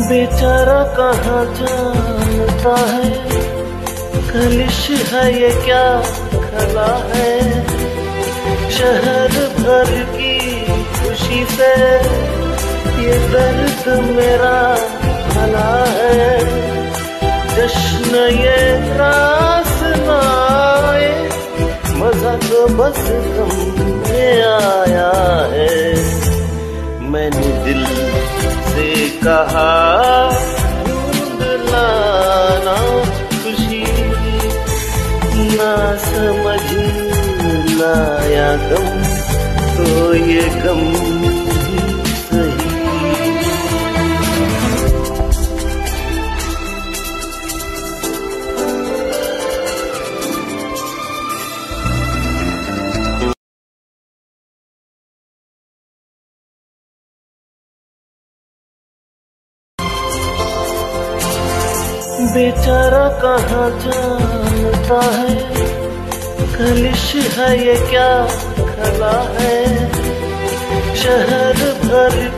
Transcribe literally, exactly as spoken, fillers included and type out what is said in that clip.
बेचारा कहाँ जानता है, कलिश है ये क्या खला है। शहर भर की खुशी से ये दर्द मेरा भला है। जश्न ये रास ना आए, मजा तो बस गम में आया है। मैंने दिल से कहा ढूंढ लाना खुशी, ना समझ लाया गम, तो ये गम ही सही। बेचारा कहाँ जानता है, कलिश है ये क्या खला है। शहर भर